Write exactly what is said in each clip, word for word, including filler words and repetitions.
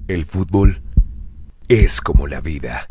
El fútbol es como la vida.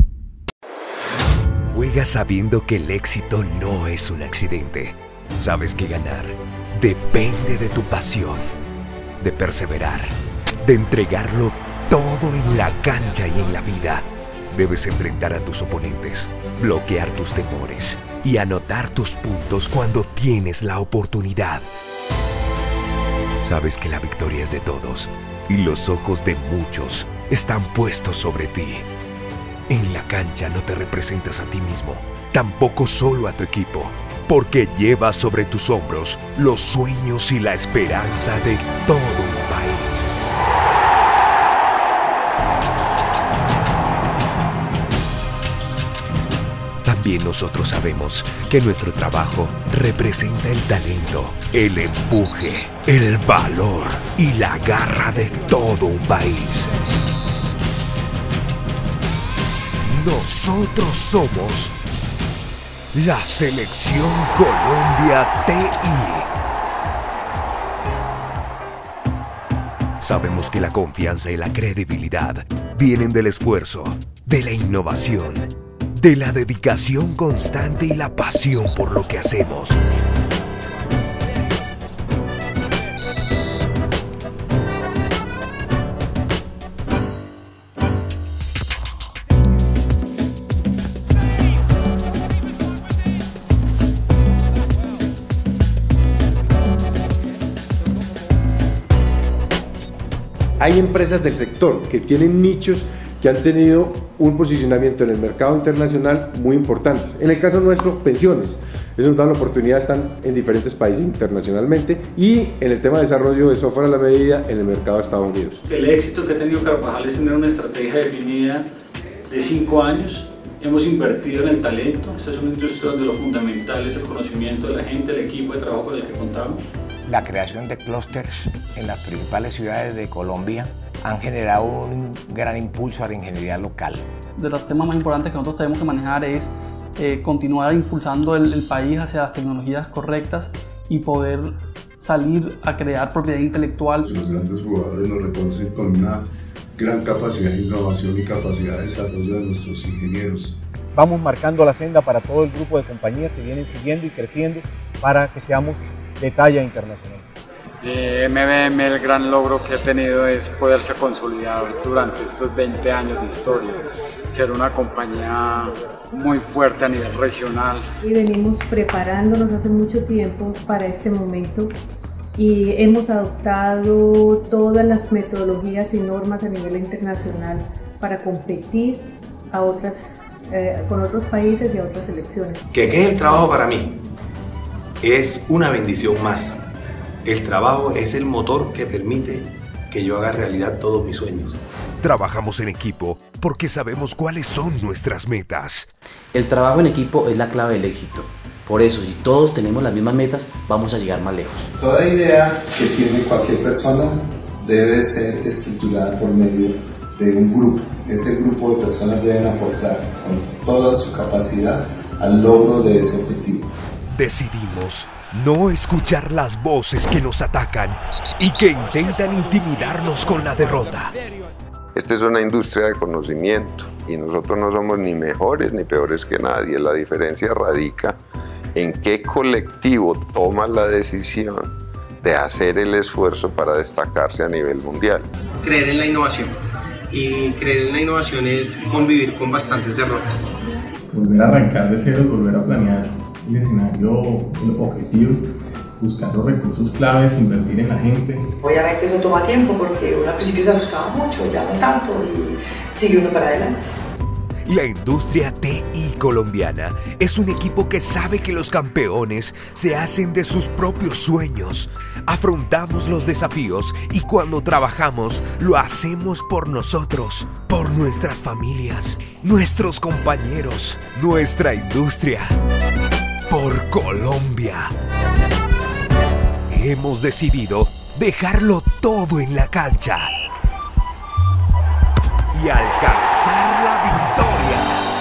Juega sabiendo que el éxito no es un accidente. Sabes que ganar depende de tu pasión, de perseverar, de entregarlo todo en la cancha y en la vida. Debes enfrentar a tus oponentes, bloquear tus temores y anotar tus puntos cuando tienes la oportunidad. Sabes que la victoria es de todos y los ojos de muchos están puestos sobre ti. En la cancha no te representas a ti mismo, tampoco solo a tu equipo, porque llevas sobre tus hombros los sueños y la esperanza de todo un país. También nosotros sabemos que nuestro trabajo representa el talento, el empuje, el valor y la garra de todo un país. Nosotros somos la Selección Colombia T I. Sabemos que la confianza y la credibilidad vienen del esfuerzo, de la innovación, de la dedicación constante y la pasión por lo que hacemos. Hay empresas del sector que tienen nichos que han tenido un posicionamiento en el mercado internacional muy importantes. En el caso nuestro, pensiones. Eso nos da la oportunidad de estar en diferentes países internacionalmente y en el tema de desarrollo de software a la medida en el mercado de Estados Unidos. El éxito que ha tenido Carvajal es tener una estrategia definida de cinco años. Hemos invertido en el talento. Esta es una industria donde lo fundamental es el conocimiento de la gente, el equipo de trabajo con el que contamos. La creación de clústeres en las principales ciudades de Colombia han generado un gran impulso a la ingeniería local. De los temas más importantes que nosotros tenemos que manejar es eh, continuar impulsando el, el país hacia las tecnologías correctas y poder salir a crear propiedad intelectual. Los grandes jugadores nos reconocen con una gran capacidad de innovación y capacidad de desarrollo de nuestros ingenieros. Vamos marcando la senda para todo el grupo de compañías que vienen siguiendo y creciendo para que seamos de talla internacional. De M B M el gran logro que he tenido es poderse consolidar durante estos veinte años de historia, ser una compañía muy fuerte a nivel regional. Y venimos preparándonos hace mucho tiempo para este momento y hemos adoptado todas las metodologías y normas a nivel internacional para competir a otras, eh, con otros países y a otras selecciones. ¿Qué, qué es el trabajo para mí? Es una bendición más. El trabajo es el motor que permite que yo haga realidad todos mis sueños. Trabajamos en equipo porque sabemos cuáles son nuestras metas. El trabajo en equipo es la clave del éxito. Por eso, si todos tenemos las mismas metas, vamos a llegar más lejos. Toda idea que tiene cualquier persona debe ser estructurada por medio de un grupo. Ese grupo de personas deben aportar con toda su capacidad al logro de ese objetivo. Decidimos no escuchar las voces que nos atacan y que intentan intimidarnos con la derrota. Esta es una industria de conocimiento y nosotros no somos ni mejores ni peores que nadie. La diferencia radica en qué colectivo toma la decisión de hacer el esfuerzo para destacarse a nivel mundial. Creer en la innovación, y creer en la innovación es convivir con bastantes derrotas. Volver a arrancar de cero, volver a planear el escenario, el objetivo, buscar los recursos claves, invertir en la gente. Obviamente eso toma tiempo porque uno al principio se asustaba mucho, ya no tanto, y sigue uno para adelante. La industria T I colombiana es un equipo que sabe que los campeones se hacen de sus propios sueños. Afrontamos los desafíos y cuando trabajamos lo hacemos por nosotros, por nuestras familias, nuestros compañeros, nuestra industria, por Colombia. Hemos decidido dejarlo todo en la cancha y alcanzar la victoria.